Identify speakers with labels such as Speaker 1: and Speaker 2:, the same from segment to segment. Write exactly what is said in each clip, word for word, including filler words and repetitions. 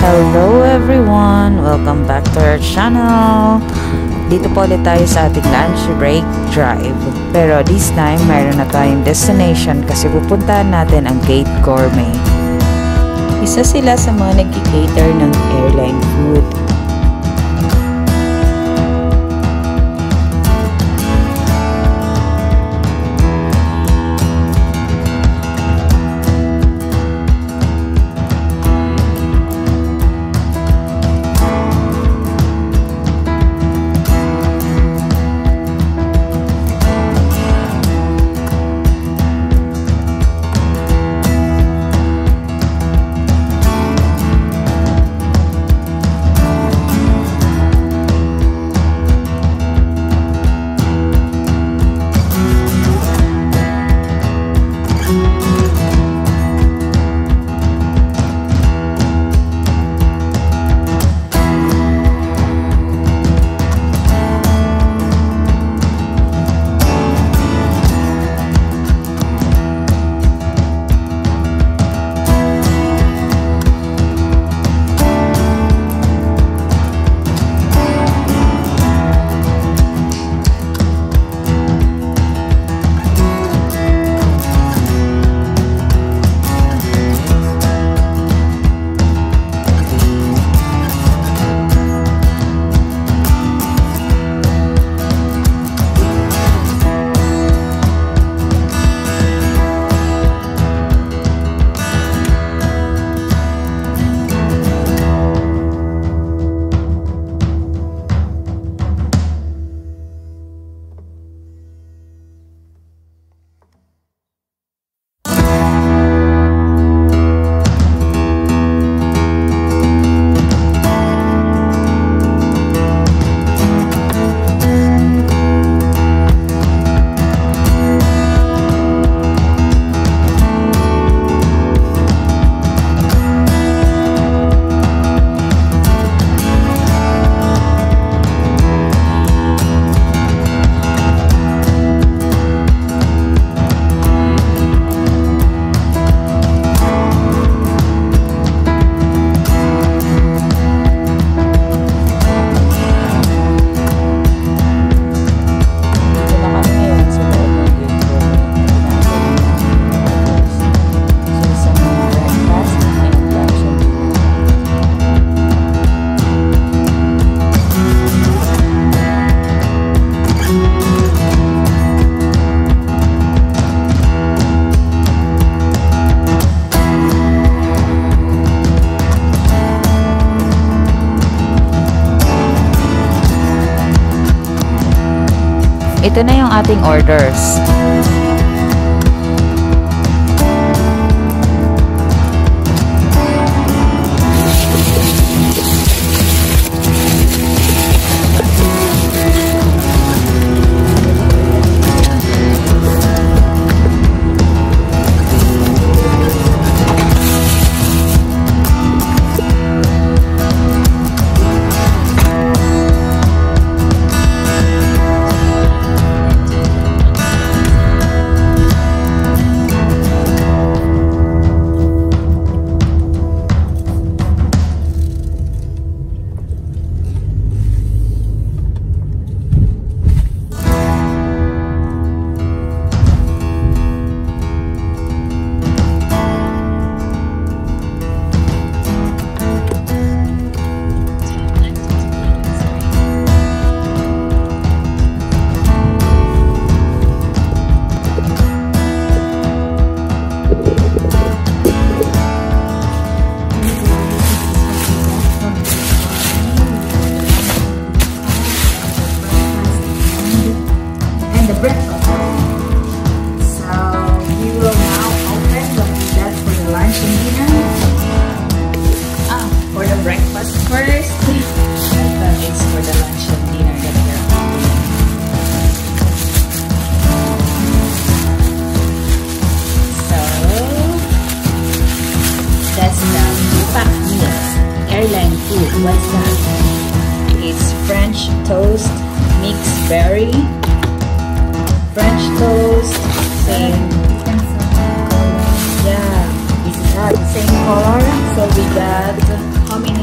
Speaker 1: Hello everyone! Welcome back to our channel! Dito po ulit tayo sa ating lunch break drive. Pero this time, mayroon na tayong destination kasi pupuntahan natin ang Gate Gourmet. Isa sila sa mga nag-cater ng airline food. Ito na yung ating orders.
Speaker 2: Airline food. What's that? It's French toast, mixed berry, French toast, same. Yeah, is that same color? So we got how many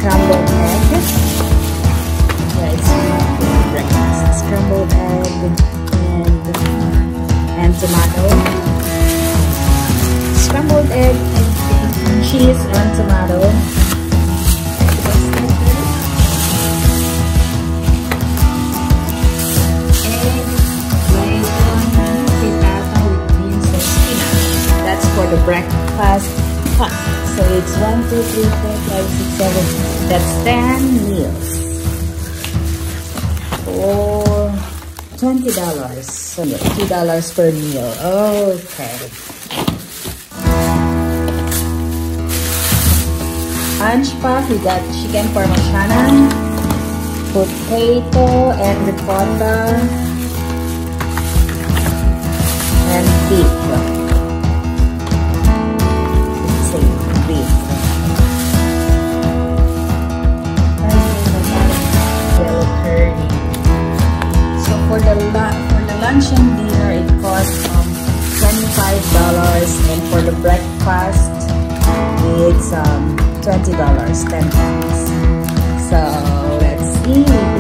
Speaker 2: scrambled egg. Yeah, it's breakfast. Scrambled egg and and tomato. Scrambled egg and cheese and tomato. For the breakfast pot. So it's one, two, three, four, five, six, seven. That's ten meals for twenty dollars. So two dollars per meal. Okay. Lunch pack, we got chicken parmesan, potato and ricotta, and beef. For the, for the lunch and dinner, it costs um, twenty-five dollars, and for the breakfast, it's um, twenty dollars, ten times. So let's eat.